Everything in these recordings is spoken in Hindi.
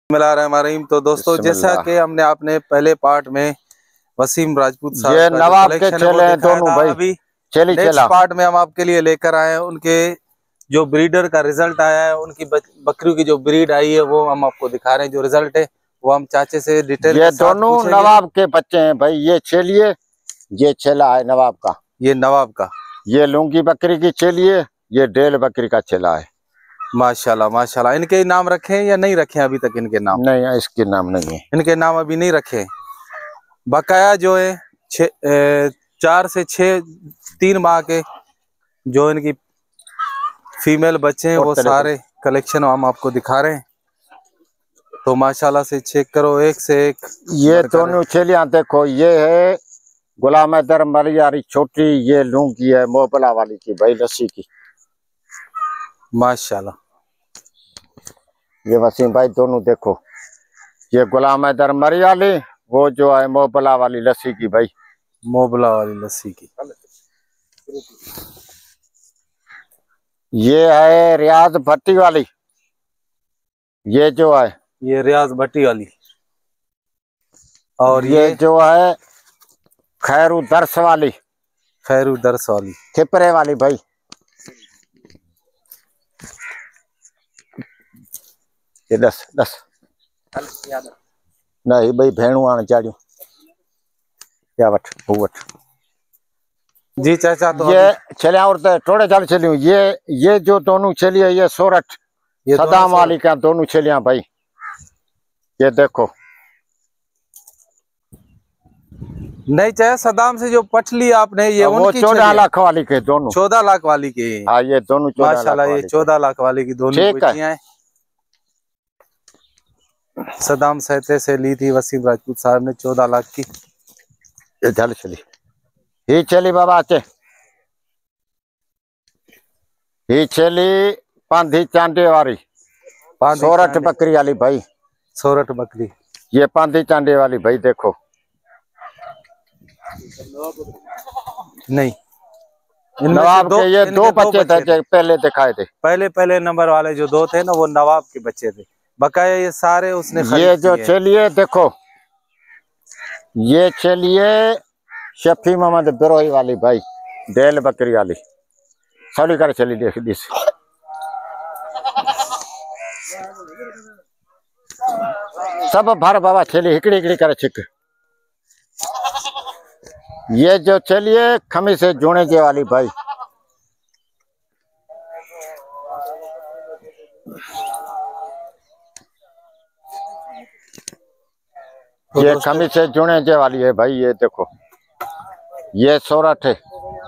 बिस्मिल्लाहिर्रहमानिर्रहीम। तो दोस्तों, जैसा कि हमने आपने पहले पार्ट में वसीम राजपूत साहब ये का नवाब के कलेक्शन है वो चेले हैं दिखाया दोनों था। भाई, अभी चेली नेक्स्ट चेला। पार्ट में हम आपके लिए लेकर आए हैं उनके जो ब्रीडर का रिजल्ट आया है, उनकी बकरियों की जो ब्रीड आई है वो हम आपको दिखा रहे हैं। जो रिजल्ट है वो हम चाचे से डिटेल ये के साथ दोनों पूछेंगे। नवाब के बच्चे हैं भाई। ये चेलिए, ये चेला है नवाब का। ये नवाब का, ये लूंगी बकरी की चेलिए, ये डेल बकरी का चेला है। माशाल्लाह माशाल्लाह। इनके नाम रखे हैं या नहीं रखे हैं अभी तक? इनके नाम नहीं, इसके नाम नहीं है। इनके नाम अभी नहीं रखे। बकाया जो है 4 से 6 3 माह के जो इनकी फीमेल बच्चे हैं वो सारे कलेक्शन हम आपको दिखा रहे हैं। तो माशाल्लाह से चेक करो, एक से एक। ये दोनों चेलियां देखो, ये है गुलाम हैदर मलियारी छोटी, ये लूंगी है मोबला वाली की भाई, लस्सी की। माशाल्लाह। ये वसीम भाई दोनों देखो, ये गुलाम हैदर मलियारी, वो जो है मोबला वाली लस्सी की भाई। मोबला वाली लस्सी की। ये है रियाज भट्टी वाली, ये जो है ये रियाज भट्टी वाली। और ये जो है खैरू दर्श वाली, खैरू दर्श वाली, खिपरे वाली भाई। ये 10 नहीं भाई, भेणु आने चाड़ियों क्या वठ वठ जी चाचा। तो ये चले और थोड़े चल चलियो। ये जो दोनों चलिए, ये सोरठ सदाम वाली का दोनों चलिया भाई। ये देखो, नहीं चाहे सदाम से जो पटली आपने, ये वो उनकी 14 लाख वाली के दोनों। 14 लाख वाली के। हाँ, ये दोनों 14 माशाल्लाह, ये 14 लाख वाली की दोनों बच्चियां हैं। सदाम सहते से ली थी वसीम राजपूत साहब ने 14 लाख की। ये चल चली, ही चली बाबा आचे, ही चली पांधी चांडे वाली, सोरठ बकरी वाली भाई। सोरठ बकरी, ये पांधी चांडे वाली भाई देखो। नहीं, नवाब के ये दो बच्चे थे पहले दिखाए थे। पहले नंबर वाले जो 2 थे ना, वो नवाब के बच्चे थे। बकाया ये सारे उसने ये जो चलिए देखो, ये चलिए शफी मोहम्मद बिरोही वाली भाई, डेल बकरी वाली। सॉरी कर चली देख दिस। सब भर बाबा चली हिकड़ी हिकड़ी करे छिक। ये जो चलिए खमी से जुड़े के वाली भाई, ये खमी से जुड़े के वाली है भाई। ये देखो, ये सोरठ है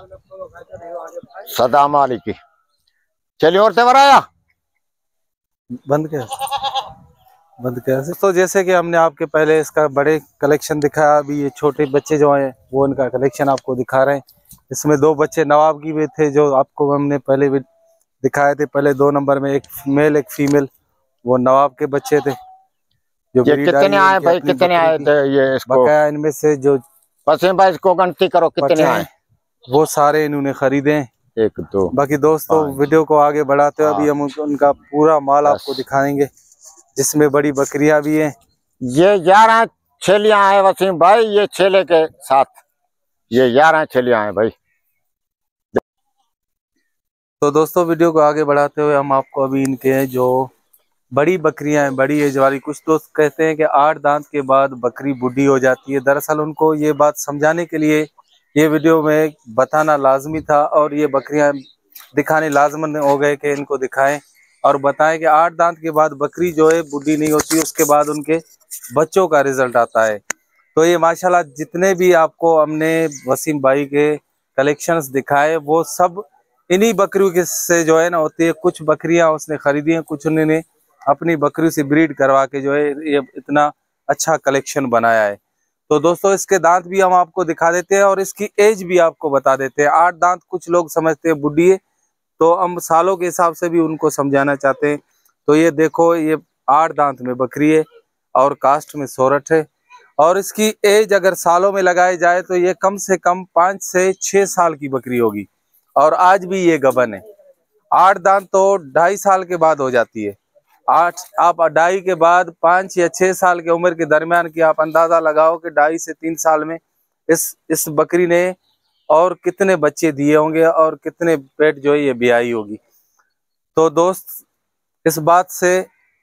सदाम वाली की। चलिए और तेवर आया बंद कर। तो जैसे कि हमने आपके पहले इसका बड़े कलेक्शन दिखाया, अभी ये छोटे बच्चे जो हैं वो इनका कलेक्शन आपको दिखा रहे हैं। इसमें 2 बच्चे नवाब की भी थे जो आपको हमने पहले भी दिखाए थे। पहले 2 नंबर में एक मेल एक फीमेल, वो नवाब के बच्चे थे। जो ये कितने आए भाई, कितने आए थे ये इसको? बकाया इनमें से जो वसीम भाई इसको गिनती करो कितने आए। वो सारे इन्होंने खरीदे हैं। 1 2 बाकी दोस्तों, वीडियो को आगे बढ़ाते हुए अभी हम उनका पूरा माल आपको दिखाएंगे, जिसमें बड़ी बकरियां भी हैं। ये 11 छेलियां हैं वसीम भाई, ये छेले के साथ ये 11 छेलियां हैं भाई। तो दोस्तों, वीडियो को आगे बढ़ाते हुए हम आपको अभी इनके जो बड़ी बकरियां हैं, बड़ी एज वाली, कुछ दोस्त कहते हैं कि 8 दांत के बाद बकरी बूढ़ी हो जाती है। दरअसल उनको ये बात समझाने के लिए ये वीडियो में बताना लाजमी था, और ये बकरियां दिखाने लाजमन हो गए कि इनको दिखाएं और बताएं कि 8 दांत के बाद बकरी जो है बूढ़ी नहीं होती, उसके बाद उनके बच्चों का रिजल्ट आता है। तो ये माशाल्लाह जितने भी आपको हमने वसीम भाई के कलेक्शंस दिखाए, वो सब इन्हीं बकरियों के से जो है ना होती है। कुछ बकरियां उसने खरीदी हैं, कुछ उन्होंने अपनी बकरियों से ब्रीड करवा के जो है ये इतना अच्छा कलेक्शन बनाया है। तो दोस्तों, इसके दांत भी हम आपको दिखा देते हैं और इसकी एज भी आपको बता देते हैं। 8 दांत कुछ लोग समझते हैं बुढ़ी है, तो हम सालों के हिसाब से भी उनको समझाना चाहते हैं। तो ये देखो, ये 8 दांत में बकरी है और कास्ट में सोरठ है, और इसकी एज अगर सालों में लगाई जाए तो ये कम से कम 5 से 6 साल की बकरी होगी। और आज भी ये गबन है। 8 दांत तो 2.5 साल के बाद हो जाती है। आप 2.5 के बाद 5 या 6 साल की उम्र के दरमियान की आप अंदाजा लगाओ कि 2.5 से 3 साल में इस बकरी ने और कितने बच्चे दिए होंगे और कितने पेट जो है ये ब्याई होगी। तो दोस्त इस बात से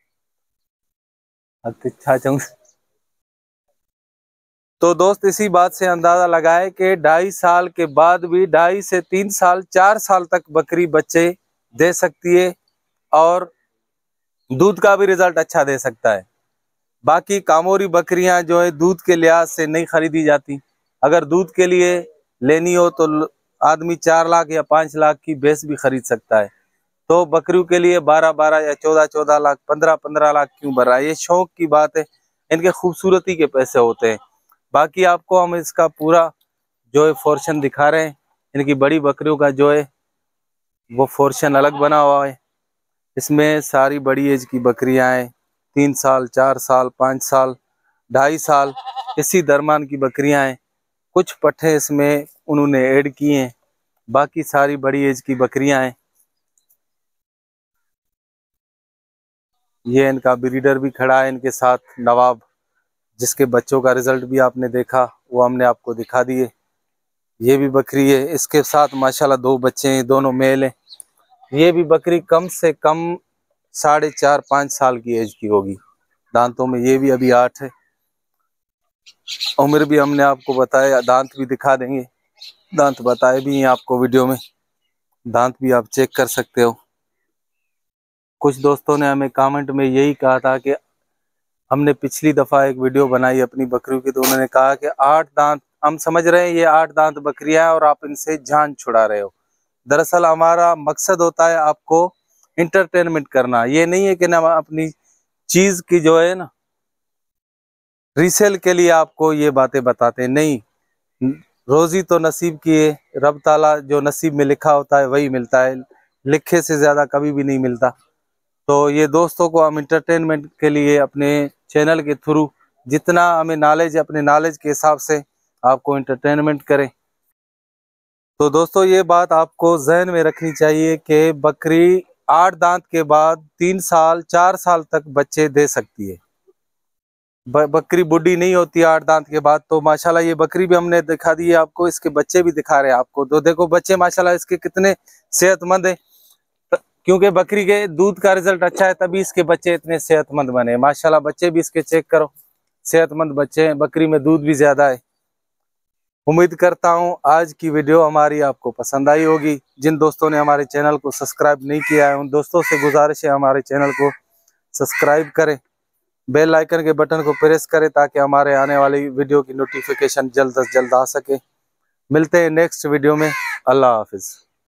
तो दोस्त इसी बात से अंदाजा लगाए कि 2.5 साल के बाद भी 2.5 से 3 साल 4 साल तक बकरी बच्चे दे सकती है और दूध का भी रिजल्ट अच्छा दे सकता है। बाकी कामोरी बकरियां जो है दूध के लिहाज से नहीं खरीदी जाती। अगर दूध के लिए लेनी हो तो आदमी 4 लाख या 5 लाख की भैंस भी खरीद सकता है। तो बकरियों के लिए 12-12 या 14-14 लाख 15-15 लाख क्यों भर रहा है? ये शौक की बात है, इनके खूबसूरती के पैसे होते हैं। बाकी आपको हम इसका पूरा जो है पोर्शन दिखा रहे हैं। इनकी बड़ी बकरियों का जो है वो पोर्शन अलग बना हुआ है। इसमें सारी बड़ी एज की बकरियां हैं, 3 साल 4 साल 5 साल 2.5 साल इसी दरमियान की बकरियां हैं। कुछ पट्ठे इसमें उन्होंने ऐड किए हैं, बाकी सारी बड़ी एज की बकरियां हैं। ये इनका ब्रीडर भी खड़ा है इनके साथ, नवाब, जिसके बच्चों का रिजल्ट भी आपने देखा, वो हमने आपको दिखा दिए। ये भी बकरी है, इसके साथ माशाल्लाह 2 बच्चे हैं, दोनों मेल हैं। ये भी बकरी कम से कम 4.5-5 साल की एज की होगी। दांतों में ये भी अभी 8 है। उम्र भी हमने आपको बताया, दांत भी दिखा देंगे, दांत बताए भी हैं आपको वीडियो में, दांत भी आप चेक कर सकते हो। कुछ दोस्तों ने हमें कमेंट में यही कहा था कि हमने पिछली दफा एक वीडियो बनाई अपनी बकरियों की, तो उन्होंने कहा कि 8 दांत, हम समझ रहे हैं ये 8 दांत बकरियां हैं और आप इनसे जान छुड़ा रहे हो। दरअसल हमारा मकसद होता है आपको इंटरटेनमेंट करना, ये नहीं है कि ना अपनी चीज की जो है ना रीसेल के लिए आपको ये बातें बताते, नहीं। रोजी तो नसीब की है, रब ताला जो नसीब में लिखा होता है वही मिलता है, लिखे से ज्यादा कभी भी नहीं मिलता। तो ये दोस्तों को हम इंटरटेनमेंट के लिए अपने चैनल के थ्रू जितना हमें नॉलेज, अपने नॉलेज के हिसाब से आपको इंटरटेनमेंट करें। तो दोस्तों ये बात आपको जहन में रखनी चाहिए कि बकरी 8 दांत के बाद 3 साल 4 साल तक बच्चे दे सकती है। बकरी बुढ़ी नहीं होती 8 दांत के बाद। तो माशाल्लाह ये बकरी भी हमने दिखा दी है आपको, इसके बच्चे भी दिखा रहे हैं आपको। तो देखो बच्चे माशाल्लाह इसके कितने सेहतमंद है, क्योंकि बकरी के दूध का रिजल्ट अच्छा है तभी इसके बच्चे इतने सेहतमंद बने। माशाल्लाह बच्चे भी इसके चेक करो, सेहतमंद बच्चे हैं, बकरी में दूध भी ज्यादा है। उम्मीद करता हूं आज की वीडियो हमारी आपको पसंद आई होगी। जिन दोस्तों ने हमारे चैनल को सब्सक्राइब नहीं किया है उन दोस्तों से गुजारिश है हमारे चैनल को सब्सक्राइब करें, बेल आइकन के बटन को प्रेस करें ताकि हमारे आने वाली वीडियो की नोटिफिकेशन जल्द से जल्द आ सके। मिलते हैं नेक्स्ट वीडियो में। अल्लाह हाफिज।